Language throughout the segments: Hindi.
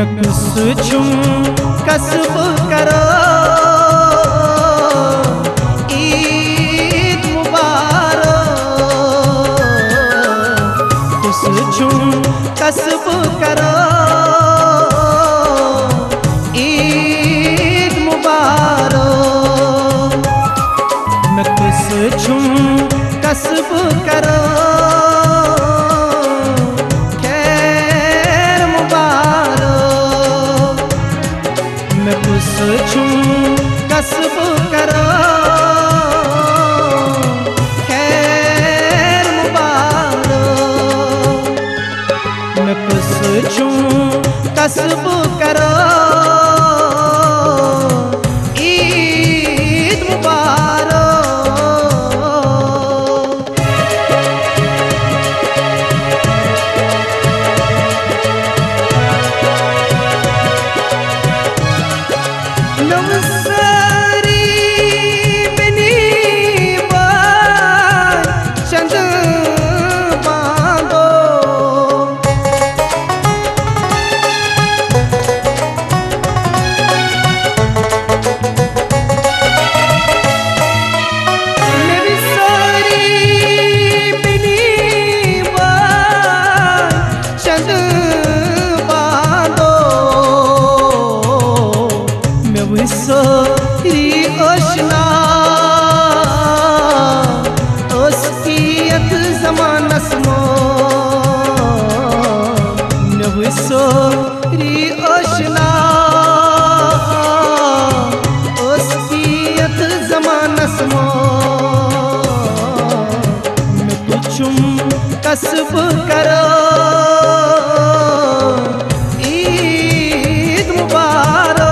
मैं कुछ छूं कसब करो ईद मुबारक। कुछ छूं कसब करो ईद मुबारक। मैं कुछ छूं कसब करो छूं कसब करो खैर मुबारक। मैं कुछ छूं कसब करो ईद मुबारक। सोरी ओशना ओस्कियत ज़मानस मो मैं सोरी ओशना ओस्कियत ज़मानस मो। मैं कुछुम कसब करो ईद मुबारक।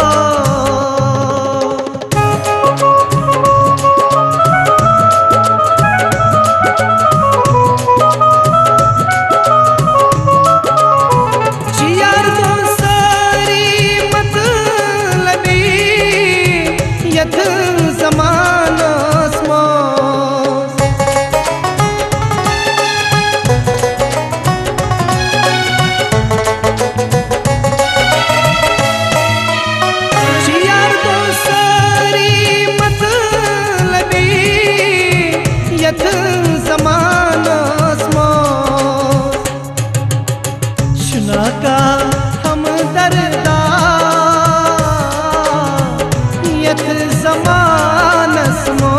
का हम दरदा यत ज़मानस मो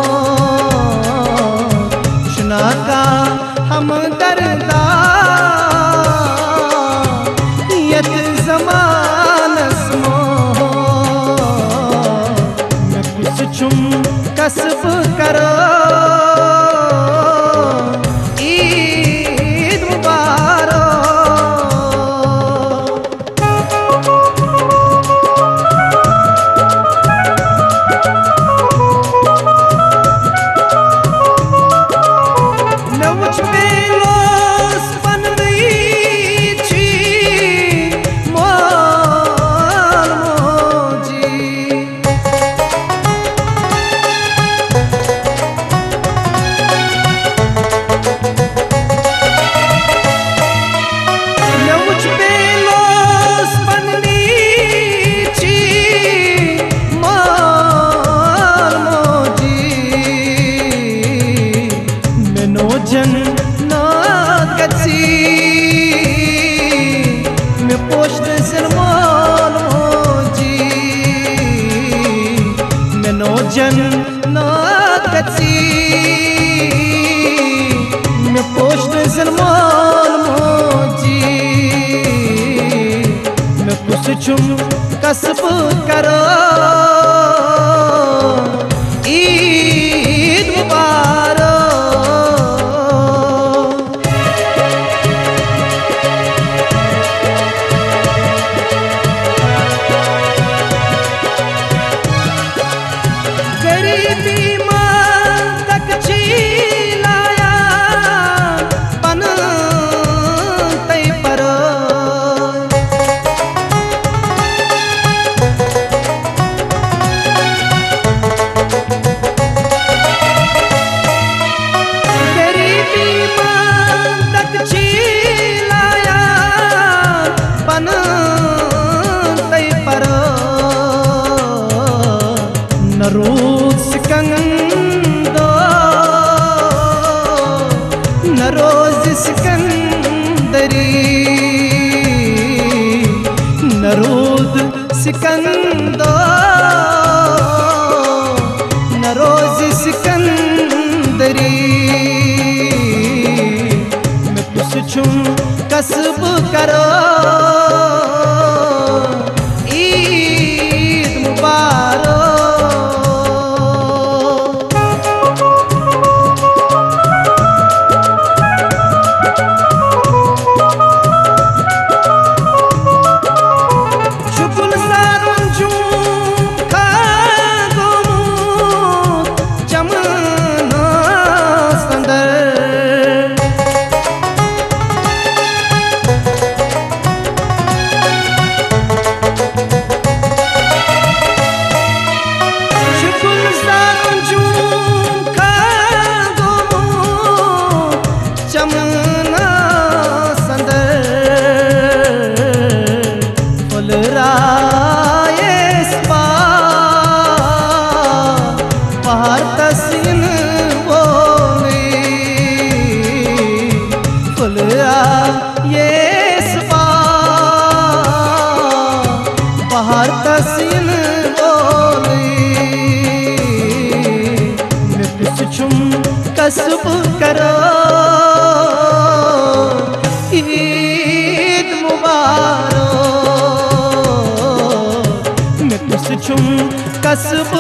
शुना का हम दरदा यत ज़मानस मो। मैं कुछ छूं कसब करो ईद मुबारक। मैं पोस्ट सरमाल मोजी मैनो जन ना कच्ची मैं पोस्ट सरमाल मोजी। मैं कुछ छूं कसब करो ईद मुबारक। सिकंदरी नरोद सिकंदो नरोज सिकंदरी मैं तुस छुम कसब करो ईद मुबारक कसब करो ईद मुबारक मैं तुस छुम कसब